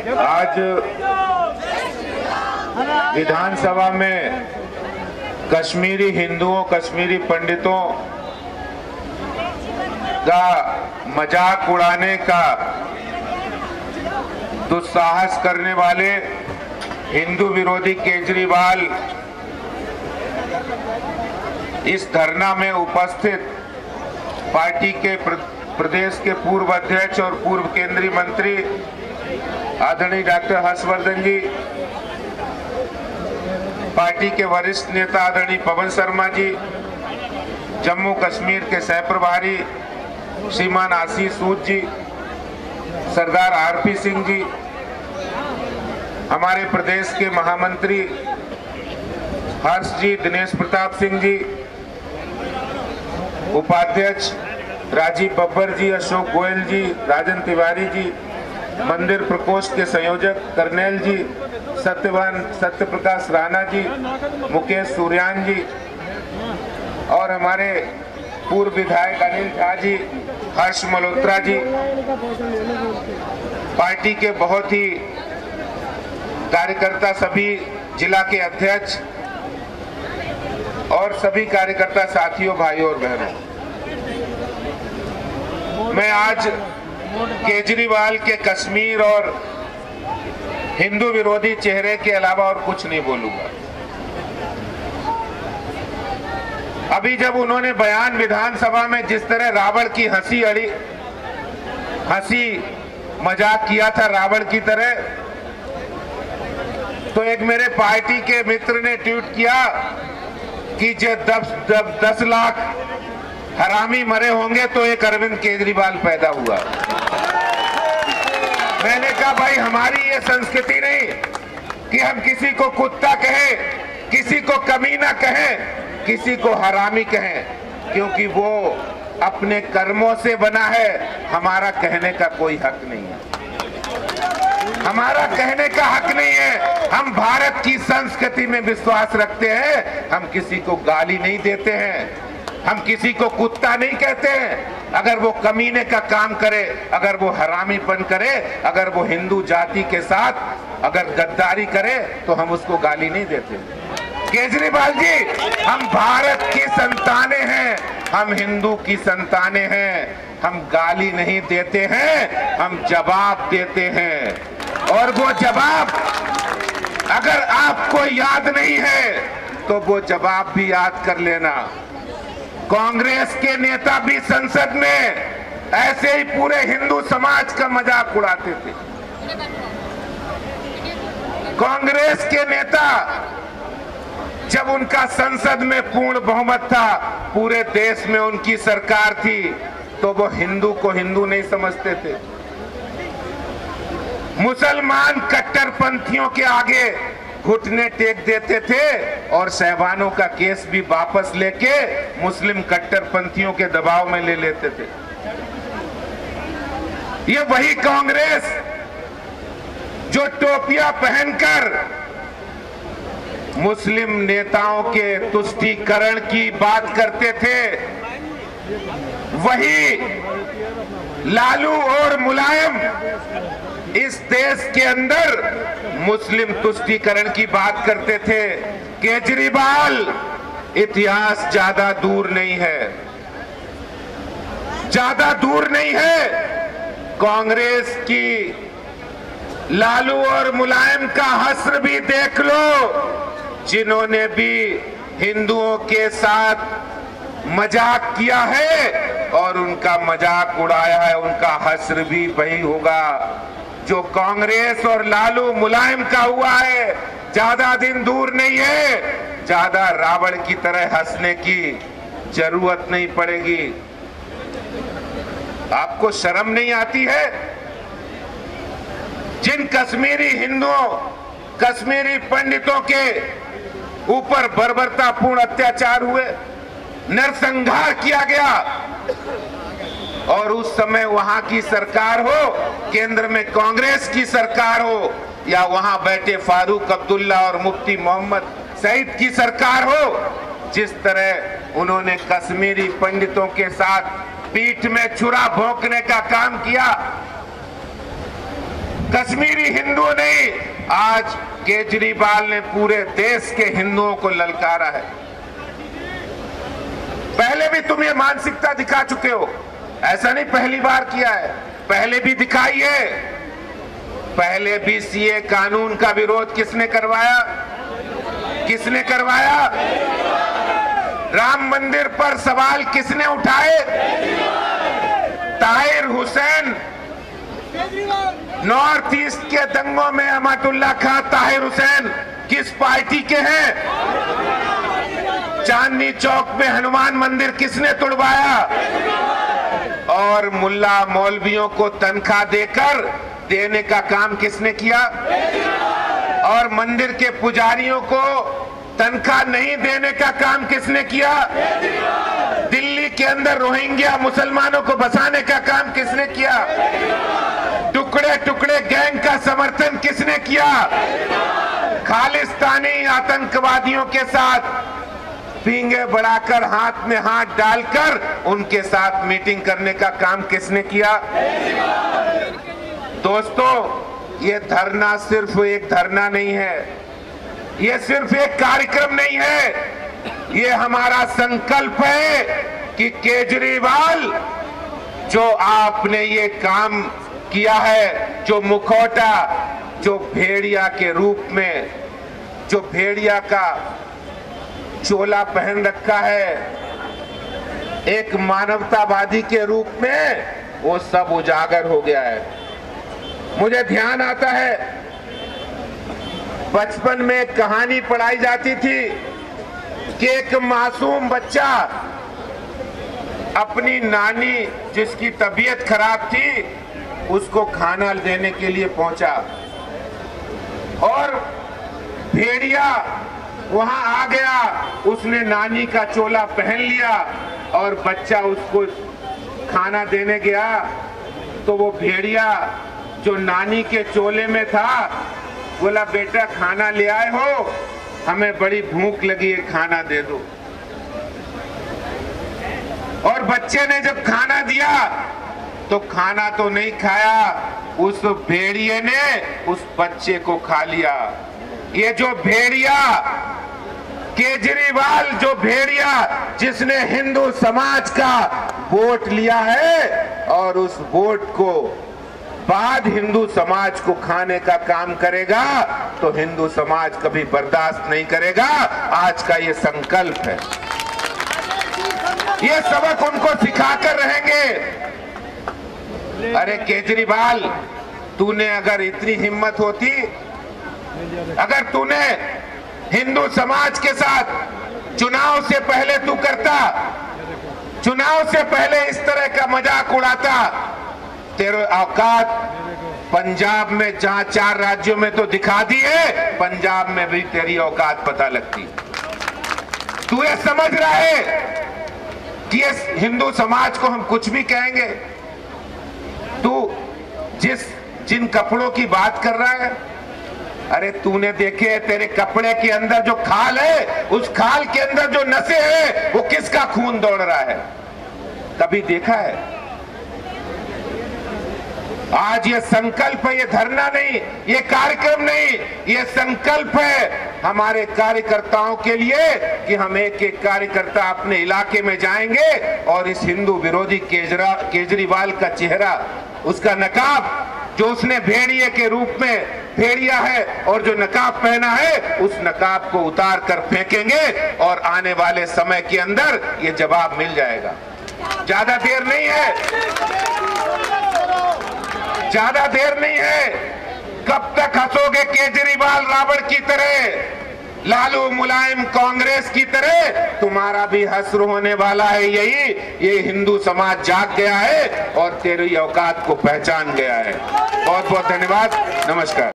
आज विधानसभा में कश्मीरी हिंदुओं, कश्मीरी पंडितों का मजाक उड़ाने का दुस्साहस करने वाले हिंदू विरोधी केजरीवाल इस धरना में उपस्थित पार्टी के प्रदेश के पूर्व अध्यक्ष और पूर्व केंद्रीय मंत्री आदरणीय डॉक्टर हर्षवर्धन जी, पार्टी के वरिष्ठ नेता आदरणीय पवन शर्मा जी, जम्मू कश्मीर के सह प्रभारी श्रीमान आशीष सूद जी, सरदार आरपी सिंह जी, हमारे प्रदेश के महामंत्री हर्ष जी, दिनेश प्रताप सिंह जी, उपाध्यक्ष राजीव बब्बर जी, अशोक गोयल जी, राजन तिवारी जी, मंदिर प्रकोष्ठ के संयोजक करनेल जी, सत्य प्रकाश राणा जी, मुकेश सूर्यान जी और हमारे पूर्व विधायक अनिल झा जी, हर्ष मल्होत्रा जी, पार्टी के बहुत ही कार्यकर्ता, सभी जिला के अध्यक्ष और सभी कार्यकर्ता साथियों, भाइयों और बहनों, मैं आज केजरीवाल के कश्मीर और हिंदू विरोधी चेहरे के अलावा और कुछ नहीं बोलूंगा। अभी जब उन्होंने बयान विधानसभा में जिस तरह रावण की हंसी मजाक किया था रावण की तरह, तो एक मेरे पार्टी के मित्र ने ट्वीट किया कि जब 10 लाख हरामी मरे होंगे तो एक अरविंद केजरीवाल पैदा हुआ। मैंने कहा भाई, हमारी ये संस्कृति नहीं कि हम किसी को कुत्ता कहें, किसी को कमीना कहें, किसी को हरामी कहें, क्योंकि वो अपने कर्मों से बना है। हमारा कहने का कोई हक नहीं है, हमारा कहने का हक नहीं है। हम भारत की संस्कृति में विश्वास रखते हैं। हम किसी को गाली नहीं देते हैं, हम किसी को कुत्ता नहीं कहते हैं। अगर वो कमीने का काम करे, अगर वो हरामीपन करे, अगर वो हिंदू जाति के साथ अगर गद्दारी करे, तो हम उसको गाली नहीं देते। केजरीवाल जी, हम भारत की संतानें हैं, हम हिंदू की संतानें हैं। हम गाली नहीं देते हैं, हम जवाब देते हैं। और वो जवाब अगर आपको याद नहीं है तो वो जवाब भी याद कर लेना। कांग्रेस के नेता भी संसद में ऐसे ही पूरे हिंदू समाज का मजाक उड़ाते थे। कांग्रेस के नेता, जब उनका संसद में पूर्ण बहुमत था, पूरे देश में उनकी सरकार थी, तो वो हिंदू को हिंदू नहीं समझते थे। मुसलमान कट्टरपंथियों के आगे घुटने टेक देते थे और सहवानों का केस भी वापस लेके मुस्लिम कट्टरपंथियों के दबाव में ले लेते थे। ये वही कांग्रेस जो टोपियां पहनकर मुस्लिम नेताओं के तुष्टीकरण की बात करते थे, वही लालू और मुलायम इस देश के अंदर मुस्लिम तुष्टीकरण की बात करते थे। केजरीवाल, इतिहास ज्यादा दूर नहीं है, ज्यादा दूर नहीं है। कांग्रेस की लालू और मुलायम का हश्र भी देख लो, जिन्होंने भी हिंदुओं के साथ मजाक किया है और उनका मजाक उड़ाया है, उनका हश्र भी वही होगा जो कांग्रेस और लालू मुलायम का हुआ है। ज्यादा दिन दूर नहीं है, ज्यादा रावण की तरह हंसने की जरूरत नहीं पड़ेगी। आपको शर्म नहीं आती है? जिन कश्मीरी हिंदुओं, कश्मीरी पंडितों के ऊपर बर्बरतापूर्ण अत्याचार हुए, नरसंहार किया गया, और उस समय वहां की सरकार हो, केंद्र में कांग्रेस की सरकार हो, या वहां बैठे फारूक अब्दुल्ला और मुफ्ती मोहम्मद सईद की सरकार हो, जिस तरह उन्होंने कश्मीरी पंडितों के साथ पीठ में छुरा भोंकने का काम किया, कश्मीरी हिंदू नहीं, आज केजरीवाल ने पूरे देश के हिंदुओं को ललकारा है। पहले भी तुम ये मानसिकता दिखा चुके हो, ऐसा नहीं पहली बार किया है, पहले भी दिखाई है। पहले भी सीए कानून का विरोध किसने करवाया? किसने करवाया? राम मंदिर पर सवाल किसने उठाए? ताहिर हुसैन। नॉर्थ ईस्ट के दंगों में अहमदुल्ला खां ताहिर हुसैन किस पार्टी के हैं? चांदनी चौक में हनुमान मंदिर किसने तुड़वाया? और मुल्ला मौलवियों को तनख्वाह देने का काम किसने किया? और मंदिर के पुजारियों को तनख्वाह नहीं देने का काम किसने किया? दिल्ली के अंदर रोहिंग्या मुसलमानों को बसाने का काम किसने किया? टुकड़े टुकड़े गैंग का समर्थन किसने किया? खालिस्तानी आतंकवादियों के साथ पींगे बढ़ाकर हाथ में हाथ डालकर उनके साथ मीटिंग करने का काम किसने किया? दोस्तों, ये धरना सिर्फ एक धरना नहीं है, ये सिर्फ एक कार्यक्रम नहीं है, ये हमारा संकल्प है कि केजरीवाल, जो आपने ये काम किया है, जो मुखौटा, जो भेड़िया के रूप में, जो भेड़िया का चोला पहन रखा है एक मानवतावादी के रूप में, वो सब उजागर हो गया है। मुझे ध्यान आता है, बचपन में एक कहानी पढ़ाई जाती थी कि एक मासूम बच्चा अपनी नानी जिसकी तबीयत खराब थी उसको खाना देने के लिए पहुंचा और भेड़िया वहां आ गया, उसने नानी का चोला पहन लिया और बच्चा उसको खाना देने गया तो वो भेड़िया जो नानी के चोले में था बोला, बेटा खाना ले आए हो? हमें बड़ी भूख लगी है, खाना दे दो। और बच्चे ने जब खाना दिया तो खाना तो नहीं खाया, उस भेड़िए ने उस बच्चे को खा लिया। ये जो भेड़िया केजरीवाल, जो भेड़िया जिसने हिंदू समाज का वोट लिया है और उस वोट को बाद हिंदू समाज को खाने का काम करेगा, तो हिंदू समाज कभी बर्दाश्त नहीं करेगा। आज का ये संकल्प है, ये सबक उनको सिखाकर रहेंगे। अरे केजरीवाल, तूने अगर इतनी हिम्मत होती, अगर तूने हिंदू समाज के साथ चुनाव से पहले तू करता, चुनाव से पहले इस तरह का मजाक उड़ाता, तेरे औकात पंजाब में, जहां 4 राज्यों में तो दिखा दी है, पंजाब में भी तेरी औकात पता लगती। तू ये समझ रहा है कि इस हिंदू समाज को हम कुछ भी कहेंगे? तू जिन कपड़ों की बात कर रहा है, अरे तूने देखे तेरे कपड़े के अंदर जो खाल है, उस खाल के अंदर जो नसें हैं, वो किसका खून दौड़ रहा है? कभी देखा है? आज ये संकल्प है, ये धरना नहीं, ये कार्यक्रम नहीं, ये संकल्प है हमारे कार्यकर्ताओं के लिए कि हम एक एक कार्यकर्ता अपने इलाके में जाएंगे और इस हिंदू विरोधी केजरीवाल का चेहरा, उसका नकाब, जो उसने भेड़िए के रूप में भेड़िया है और जो नकाब पहना है, उस नकाब को उतार कर फेंकेंगे और आने वाले समय के अंदर ये जवाब मिल जाएगा। ज्यादा देर नहीं है, ज्यादा देर नहीं है। कब तक हंसोगे केजरीवाल रावण की तरह, लालू मुलायम कांग्रेस की तरह? तुम्हारा भी हश्र होने वाला है। यही ये हिंदू समाज जाग गया है और तेरी औकात को पहचान गया है। बहुत बहुत धन्यवाद, नमस्कार।